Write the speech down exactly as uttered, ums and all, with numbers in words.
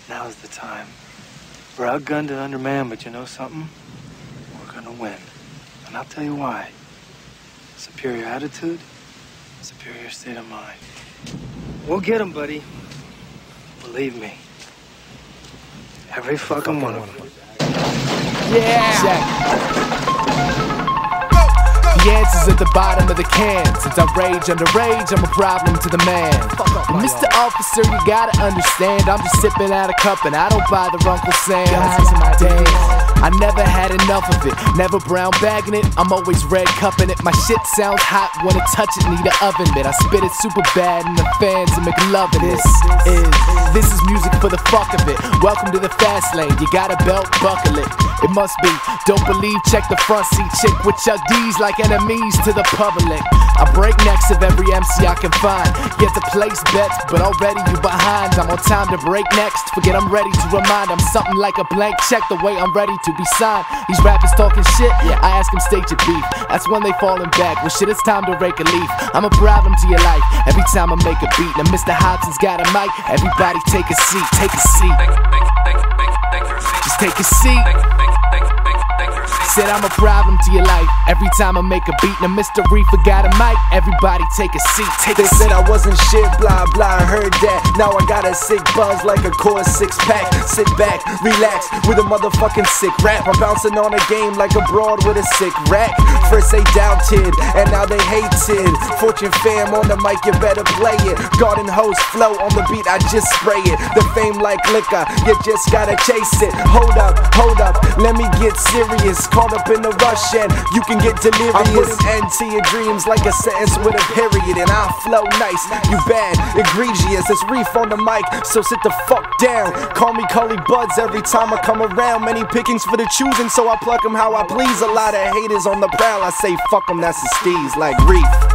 Now's the time. We're outgunned and undermanned, but you know something? We're gonna win. And I'll tell you why. Superior attitude, superior state of mind. We'll get them, buddy. Believe me. Every fucking one of them. Yeah! Check. The answer's at the bottom of the can. Since I rage under rage, I'm a problem to the man. And Mister Officer, you gotta understand, I'm just sipping out a cup and I don't buy the Uncle Sam. Damn, I never had enough of it. Never brown bagging it, I'm always red cupping it. My shit sounds hot when it touch it, need an oven mitt. I spit it super bad and the fans are making love of this. Is This is music for the fuck of it. Welcome to the fast lane, you got a belt, buckle it. It must be, don't believe, check the front seat chick with Chuck D's like enemies to the public. I break necks of every M C I can find. Get to place bets, but already you behind. I'm on time to break next. Forget I'm ready to remind. I'm something like a blank check the way I'm ready to be signed. These rappers talking shit, I ask them state your beef. That's when they falling back. Well shit, it's time to rake a leaf. I'm a problem to your life every time I make a beat. Now Mister Hobson's got a mic. Everybody take a seat, take a seat. Just take a seat. Said I'm a problem to your life every time I make a beat. Now Mister Reefer got a mic, everybody take a seat, take They a seat. said I wasn't shit, blah blah, I heard that. Now I got a sick buzz like a core six pack. Sit back, relax with a motherfucking sick rap. I'm bouncing on a game like a broad with a sick rack. First they doubted, and now they hated. Fortune fam on the mic, you better play it. Garden hose flow on the beat, I just spray it. The fame like liquor, you just gotta chase it. Hold up, hold up, let me get serious. Caught up in the rush and you can get delirious. I'm putting end to your dreams like a sentence with a period. And I flow nice, you bad, egregious. It's Reef on the mic, so sit the fuck down. Call me Cully Buds every time I come around. Many pickings for the choosing, so I pluck them how I please. A lot of haters on the prowl, I say fuck them, that's the steez like Reef.